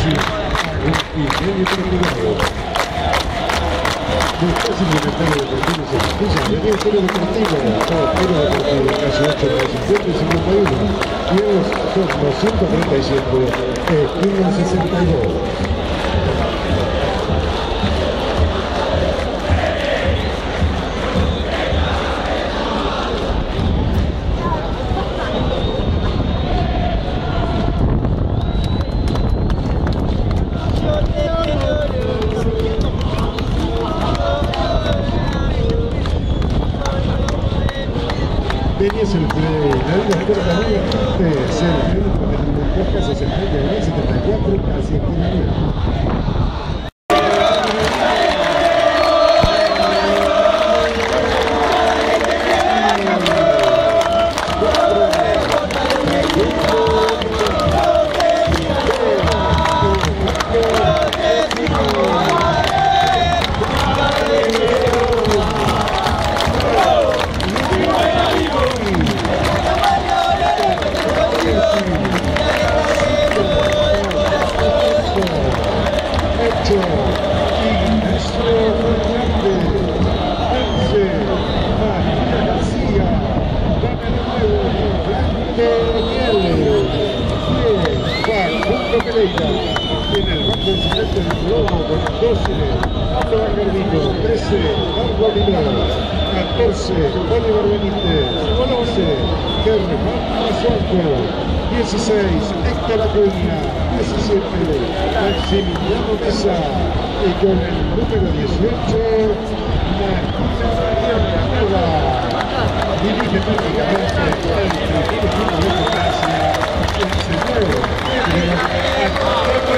Racing y GENTE. Después implementario deportivo y justicia, venía cero deportivo, cero deportivo, casi 8 de 50 y 51. Y los turnos 137, esquina 62. Tenías el casi 74, casi en el banco del siguiente del LOBO con 12, Aldo 13, Marco Aguilar, 14, Oliver Benítez, 11, Germán Mazuanco, 16, Héctor Acuña, 17, Recibimiento Gimnasia, y con el número 18, nueva. Dirige prácticamente el Recibimiento Gimnasia, el señor